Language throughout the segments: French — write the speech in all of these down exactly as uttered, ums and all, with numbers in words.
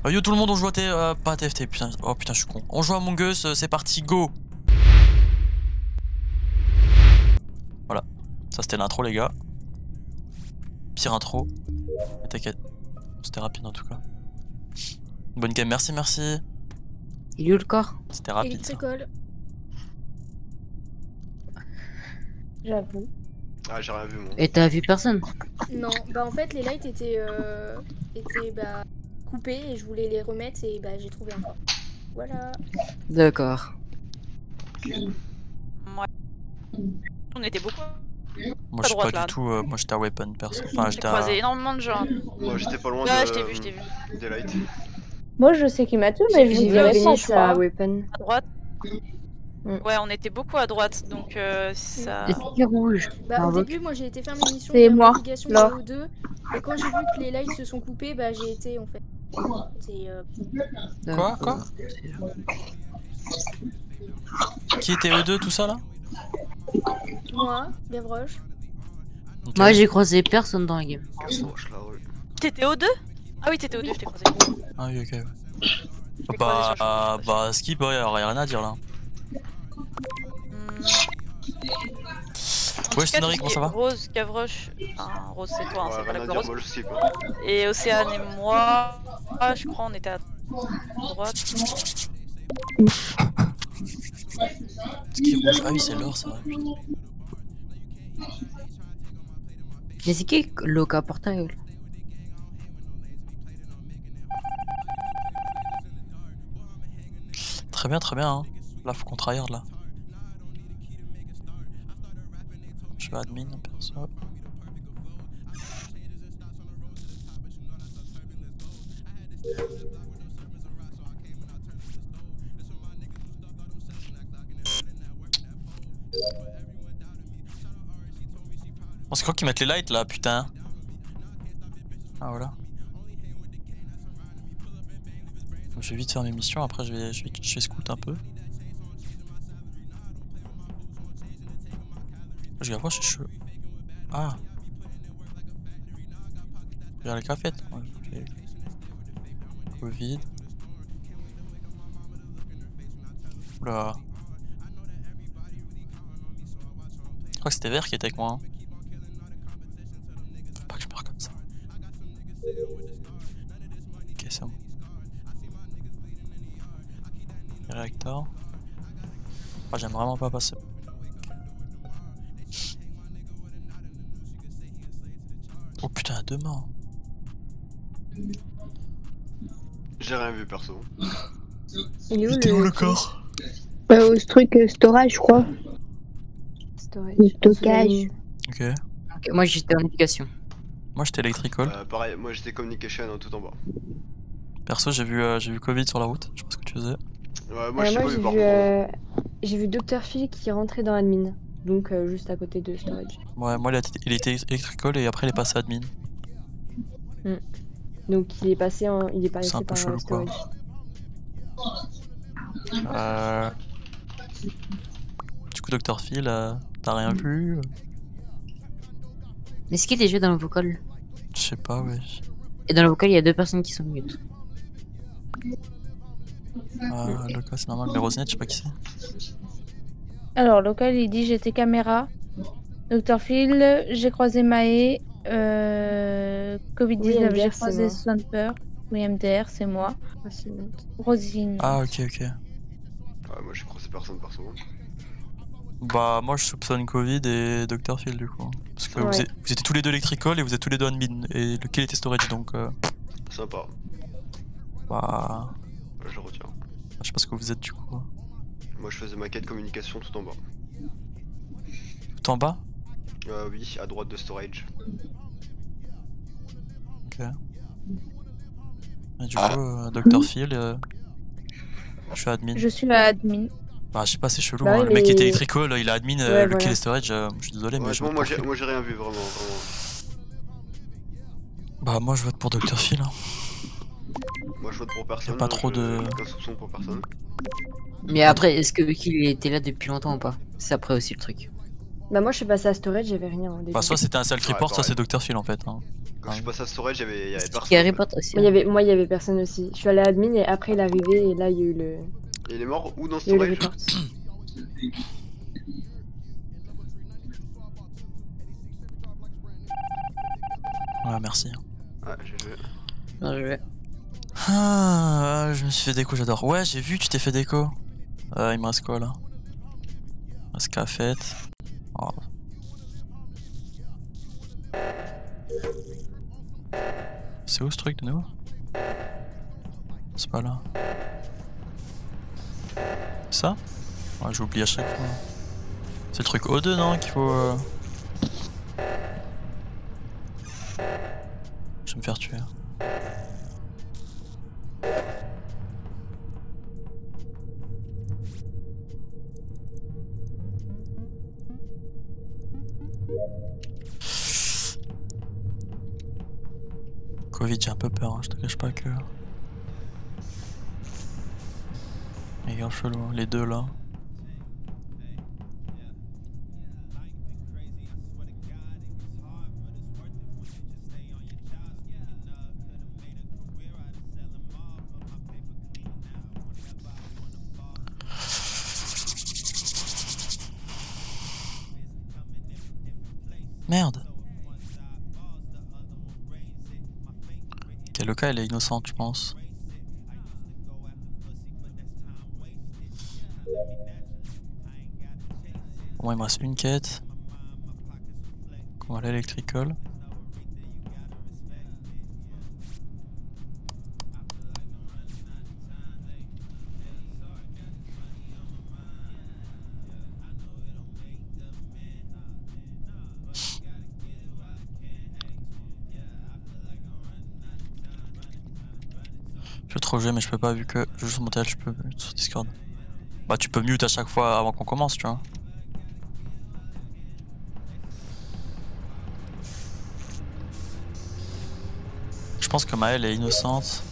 Euh, yo tout le monde, on joue à T... Euh, pas à T F T, putain. Oh putain, je suis con. On joue à Among Us, euh, c'est parti, go. Voilà. Ça c'était l'intro les gars. Pire intro. Mais t'inquiète. C'était rapide en tout cas. Bonne game, merci, merci. Il est où le corps? C'était rapide. Électricole. J'avoue. Ah, j'ai rien vu moi. Et t'as vu personne? Non, bah en fait les lights étaient, euh, étaient bah, coupés et je voulais les remettre et bah j'ai trouvé un corps. Voilà. D'accord. Ouais. On était beaucoup. Moi je suis droite, pas là. du tout. Euh, moi j'étais à Weapon perso. Enfin J'ai j'étais à. croisé énormément de gens. Moi j'étais pas loin Ouais, de... je t'ai vu, je t'ai vu. des lights. Moi, je sais qui m'a tué, mais je vous J'ai vu dirai pas, Vénus je à crois. Weapon. À droite. Mm. Ouais, on était beaucoup à droite, donc euh, ça. Et qui rouge? Bah Ah, au ok. début moi j'ai été faire mes missions C'est de moi, navigation Laure. de O deux et quand j'ai vu que les lights se sont coupés bah j'ai été en fait. C'est euh... Quoi Quoi Qui était O deux tout ça là? moi, Gavroche. Ok. Moi j'ai croisé personne dans la game. Gavroche là, ouais. T'étais au deux? Ah oui, t'étais au deux, je t'ai croisé. Ah oui, ok. Ouais. croisé Bah, sur le chemin, euh, bah, skip, ouais, y'a rien à dire là. Hmm. Ouais, Sténari, comment ça va? Rose, Gavroche. Enfin, Rose, c'est toi, hein, Ouais, c'est pas rien la à grosse. dire, moi je sais pas. Et Océane et moi, ah, je crois, on était à droite. Ce qui est rouge. Ah oui, c'est l'or, ça va. Mais c'est qui Loca Portail? Très bien, très bien. Hein. Là, faut qu'on tryhard là. Je vais admin, perso. On c'est quoi qui mettent les lights là, putain? Ah voilà. Je vais vite faire mes missions, après je vais, je vais, je vais scout un peu. Je vais voir, je suis chaud. Ah. Vers les cafettes. Ouais, ok. Covid. Oula. Je crois que c'était Vert qui était avec moi. Hein. Faut pas que je meure comme ça. Ok, c'est bon. Réacteur. Ah, j'aime vraiment pas passer. Oh putain, à deux morts. J'ai rien vu perso. Il est où Il était où le le corps? euh, Ce truc euh, storage, je crois. Storage. Le stockage. Ok. Ok, moi j'étais en éducation. Moi j'étais électricole. Euh, pareil, moi j'étais communication hein, tout en bas. Perso, j'ai vu, euh, j'ai vu Covid sur la route. Je sais pas ce que tu faisais. Ouais, moi Euh, je sais moi, pas j'ai vu par vu, contre. euh, j'ai vu docteur Phil qui rentrait dans admin. Donc, euh, juste à côté de storage. Ouais, moi il, a été- il était électricole et après il est passé admin. Donc, il est passé, en... il est C'est passé un peu par chelou, euh, storage. Euh... Du coup, docteur Phil, euh, t'as rien vu? Mais c'est qui déjà dans le vocal? Je sais pas, ouais. Et dans le vocal il y a deux personnes qui sont mute. Ah, le cas c'est normal, mais Rosinette, je sais pas qui c'est. Alors, local, il dit j'étais caméra. docteur Phil, j'ai croisé Maë. Euh, covid dix-neuf, Oui, j'ai M D R, c'est croisé moi. Swamper. Oui, M D R, c'est moi. Ah, c'est une autre. Rosine. Ah, ok, ok. Ouais, moi j'ai croisé personne perso. Bah, moi je soupçonne Covid et docteur Phil du coup. Parce que vous, Ouais. êtes- vous étiez tous les deux électricole et vous êtes tous les deux admin. Et lequel était storage donc. Euh, Sympa, bah. ouais, je le retiens. Je sais pas ce que vous êtes du coup. Moi je faisais ma quête communication tout en bas. Tout en bas? Euh, oui, à droite de storage. Ok. Et du coup, euh, docteur Phil, euh, je suis admin. Je suis à admin. Bah, je sais pas, c'est chelou. Bah hein. oui, Le mec qui était mais- électricole, il a admin, euh, Ouais, lequel voilà. est storage. euh, je suis désolé, mais je Honnêtement, vote moi pour j'ai Phil. moi, j'ai rien vu vraiment, vraiment. Bah, moi je vote pour docteur Phil. Hein. Moi je vote pour personne. pas trop je- de- Aucun soupçon pour personne. Mais après, est-ce que qu'il était là depuis longtemps ou pas? C'est après aussi le truc. Bah moi je suis passé à storage, j'avais rien au début. Bah, soit c'était un self-report, Ouais, soit c'est pareil. docteur Phil en fait. Hein. Quand je suis passé à storage, y'avait y'avait C'est personne. qui en fait. reporte aussi. Moi il y avait, moi il y avait personne aussi. Je suis allé à admin et après il est arrivé et là il y a eu le, Et il est mort où dans il y a eu le storage? report. Ouais, merci. Ouais, j'ai vu. Non, je vais. Ah, je me suis fait déco, j'adore. Ouais, j'ai vu, tu t'es fait déco. Euh, il me reste quoi là? Il me reste qu'à fête. Oh. C'est où ce truc de nouveau? C'est pas là. Ça? Ouais, j'oublie à chaque fois. C'est le truc O deux, non, qu'il faut... Euh... Je vais me faire tuer. Covid, j'ai un peu peur, hein, je te cache pas que... Il est grave chelou, hein, les deux là. Merde. Quel cas elle est innocente, je pense. Bon, il me reste une quête. On va aller à l'électrical. Je vais trop jouer mais je peux pas vu que je joue sur mon tel, je peux mute sur Discord. Bah tu peux mute à chaque fois avant qu'on commence, tu vois. Je pense que Maëlle est innocente.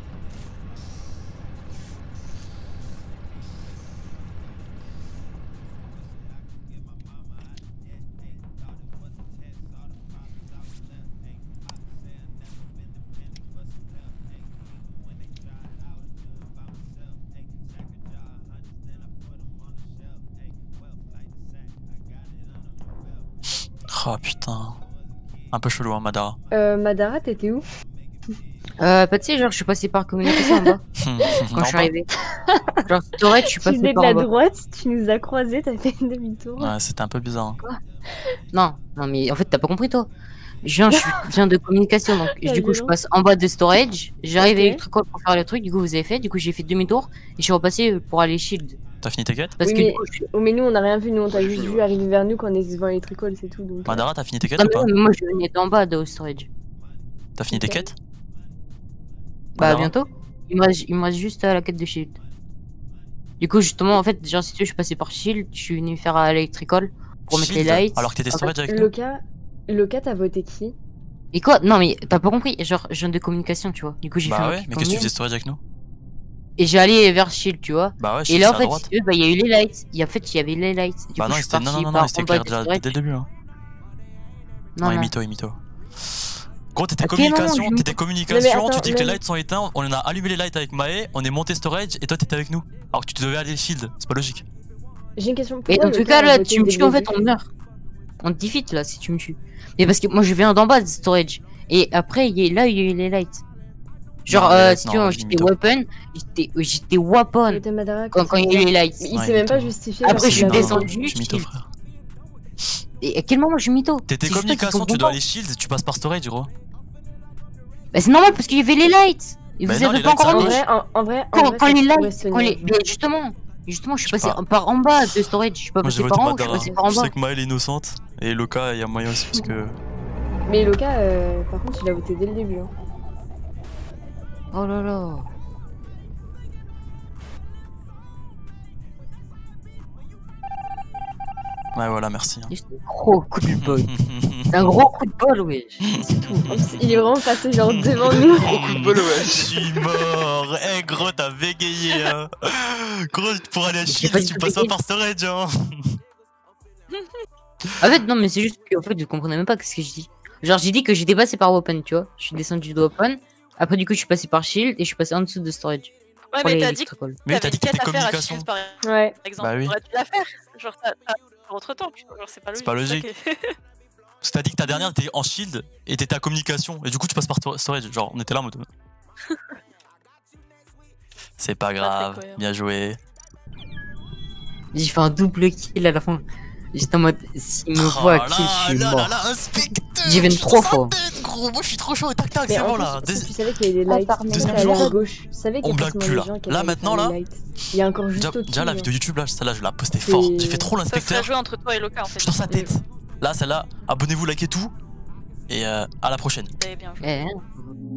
Oh putain. Un peu chelou hein Madara. Euh, Madara, t'étais où? Euh, bah tu sais, genre, je suis passé par communication en bas quand je suis arrivé. Genre, storage, je suis Tu passé venais de par la en bas. droite, tu nous as croisés, t'as fait demi-tour. Ouais, c'était un peu bizarre. Hein. Non, non, mais en fait, t'as pas compris toi. Je viens, je suis- je viens de communication, donc La du coup, je violence. passe en bas de storage. J'arrive Ok. à Electrical pour faire le truc, du coup, vous avez fait. Du coup, j'ai fait demi-tour et je suis repassé pour aller shield. T'as fini tes quêtes? Parce Oui, que mais- du coup, je suis. Oh mais nous on a rien vu, nous on t'a Ouais, j'ai juste fini, vu ouais. arriver vers nous quand on est devant les tricoles, c'est tout. Donc, euh, Madara, t'as fini tes quêtes Non, ou mais, pas? non, mais moi, je venais d'en bas de storage. T'as fini tes Ok. quêtes? Bah, Madara bientôt. Il me reste, il me reste juste à la quête de shield. Du coup, justement, en fait, genre, si tu veux, je suis passé par shield. Je suis venu faire à electrical pour mettre les Shield, lights. alors que t'étais En fait, storage avec nous? Loka, Loka, t'as voté qui? Et quoi? Non, mais t'as pas compris. Genre, je viens de communication, tu vois. Du coup, j'ai fait Bah un ouais, clic mais en qu'est-ce que tu ligne. faisais storage avec nous? Et j'ai allé vers shield, tu vois. Bah ouais, je Et suis là, en à fait, droite. si tu veux, bah, il y a eu les lights. Et en fait, il y avait les lights. Du Bah coup, non, je suis c'était non, parti non, non, par non, c'était en bas clair de déjà storage. dès le début. Hein. Non, Non, il non. mytho, il mytho. Gros, t'étais À quel moment communication, je t'étais mytho? Non, communication, mais tu attends, dis que les mais- lights sont éteints, on a allumé les lights avec Mae, on est monté storage et toi t'étais avec nous. Alors que tu devais aller shield, c'est pas logique. J'ai une question. Et Pourquoi dans tout Loka cas, a là, voté tu me dès tues, le en fait, début on meurt. On te defeat, là, si tu me tues. Mais parce que moi, je viens d'en bas de storage. Et après, il y a- là, il y a eu les lights. Genre, Non, les euh, lights, si non, tu veux, je j'étais limite. weapon. J'étais j'étais weapon Voté Madara, quand, quand il y a eu les lights. Mais il Ouais, s'est même pas mytho. justifié. Après, genre, je suis il a voté. descendu. Tu mytho, shield. frère. Et à quel moment je suis mytho? T'étais C'est juste toi qui communication, sont tu contents. dois aller shield, tu passes par storage, gros. Bah, c'est normal parce qu'il y avait les lights. Et Mais vous non, avez les pas lights, encore c'est à En mis. gauche. vrai, en, en vrai, en Quand, vrai, quand ça les pourrait lights, se quand les... tenir, mais genre. justement, justement, je suis Je sais passé pas. par en bas de storage. Je suis pas Moi j'ai passé voté par en haut, je suis Madara. passé par en Je bas. sais que Maëlle est innocente et Loka, il y a moyen aussi parce que. Mais Loka, euh, par contre, il a voté dès le début. Hein. Oh là là. Ouais, voilà, merci. hein. C'est un gros coup de bol. C'est un gros coup de bol, oui. C'est tout. En plus, il est vraiment passé genre devant nous. Gros coup de bol, Je ouais. suis mort. Eh gros, t'as bégayé. Hein. Gros, pour aller à J'ai shield, pas tu du tout passes pas bégayé. par storage. Hein. En fait, non, mais c'est juste que en fait, je comprenais même pas ce que je dis. Genre, j'ai dit que j'étais passé par Open, tu vois. Je suis descendu de Open. Après, du coup, je suis passé par Shield et je suis passé en dessous de Storage. Ouais, pour mais les t'as dit que electrical. Mais t'as dit que t'avais t'étais quête à faire à communication. Shield, par Ouais. exemple. Bah oui. T'aurais dû la faire. Genre, t'as entre temps, genre, c'est pas logique. pas ça logique. qui est- Parce que t'as dit que ta dernière était en shield et t'étais à communication. Et du coup, tu passes par to- storage. Genre, on était là en mode. C'est pas très grave. cohérent. Bien joué. J'ai fait un double kill à la fin. J'étais en mode, s'il me Oh voit là kill, je suis là mort. là là, inspecteur. J'ai venu je suis trois dans sa fois. tête, gros. Moi, je suis trop chaud. Tac, tac, Mais c'est en bon plus, là. si Deuxi- tu savais qu'il y avait des lights par deuxième qui allaient à jour, gauche. Tu savais qu'il y on a blague forcément plus, des là. gens qui Là, allaient maintenant, faire là. les lights. Il y a encore juste Déjà, au-dessus. déjà, la hein. vidéo YouTube là, celle-là, je la postais C'est- fort. J'ai fait trop Ça serait l'inspecteur. joué entre toi et Loka en fait. Je suis dans sa tête. Là, celle-là, abonnez-vous, likez tout. Et euh, à la prochaine. T'avais bien joué. Eh,